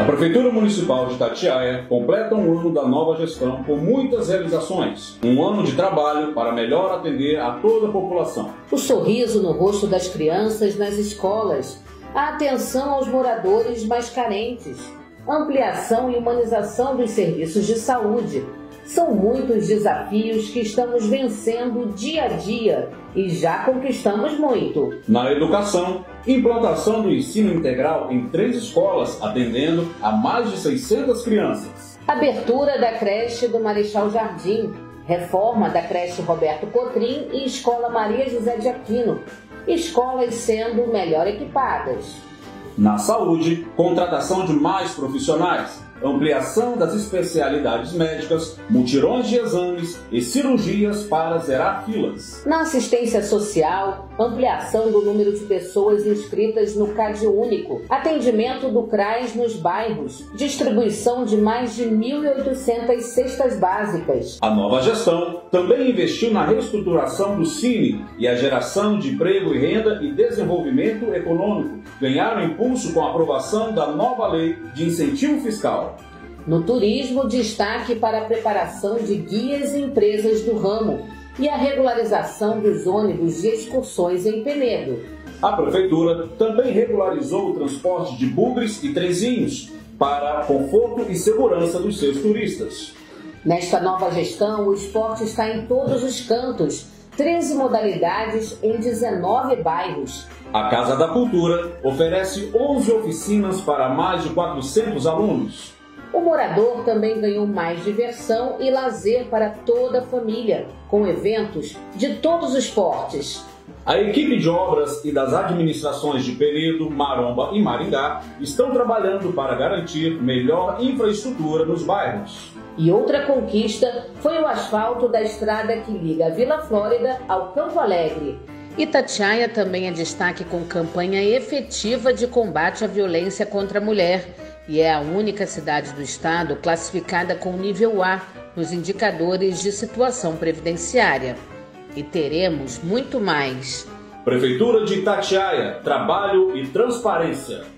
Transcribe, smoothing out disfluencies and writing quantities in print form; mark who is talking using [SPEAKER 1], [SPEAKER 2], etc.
[SPEAKER 1] Prefeitura Municipal de Itatiaia completa um ano da nova gestão com muitas realizações. Um ano de trabalho para melhor atender a toda a população.
[SPEAKER 2] O sorriso no rosto das crianças nas escolas, a atenção aos moradores mais carentes, ampliação e humanização dos serviços de saúde. São muitos desafios que estamos vencendo dia a dia e já conquistamos muito.
[SPEAKER 1] Na educação, implantação do ensino integral em 3 escolas, atendendo a mais de 600 crianças.
[SPEAKER 2] Abertura da creche do Marechal Jardim, reforma da creche Roberto Cotrim e Escola Maria José de Aquino, escolas sendo melhor equipadas.
[SPEAKER 1] Na saúde, contratação de mais profissionais, ampliação das especialidades médicas, mutirões de exames e cirurgias para zerar filas.
[SPEAKER 2] Na assistência social, ampliação do número de pessoas inscritas no CadÚnico, atendimento do CRAS nos bairros, distribuição de mais de 1.800 cestas básicas.
[SPEAKER 1] A nova gestão também investiu na reestruturação do Cine e a geração de emprego e renda e desenvolvimento econômico. Ganharam impulso com a aprovação da nova lei de incentivo fiscal.
[SPEAKER 2] No turismo, destaque para a preparação de guias e empresas do ramo e a regularização dos ônibus de excursões em Penedo.
[SPEAKER 1] A Prefeitura também regularizou o transporte de bugres e trenzinhos para conforto e segurança dos seus turistas.
[SPEAKER 2] Nesta nova gestão, o esporte está em todos os cantos, 13 modalidades em 19 bairros.
[SPEAKER 1] A Casa da Cultura oferece 11 oficinas para mais de 400 alunos.
[SPEAKER 2] O morador também ganhou mais diversão e lazer para toda a família, com eventos de todos os portes.
[SPEAKER 1] A equipe de obras e das administrações de Penedo, Maromba e Maringá estão trabalhando para garantir melhor infraestrutura nos bairros.
[SPEAKER 2] E outra conquista foi o asfalto da estrada que liga a Vila Flórida ao Campo Alegre. Itatiaia também é destaque com campanha efetiva de combate à violência contra a mulher e é a única cidade do estado classificada com nível A nos indicadores de situação previdenciária. E teremos muito mais.
[SPEAKER 1] Prefeitura de Itatiaia, trabalho e transparência.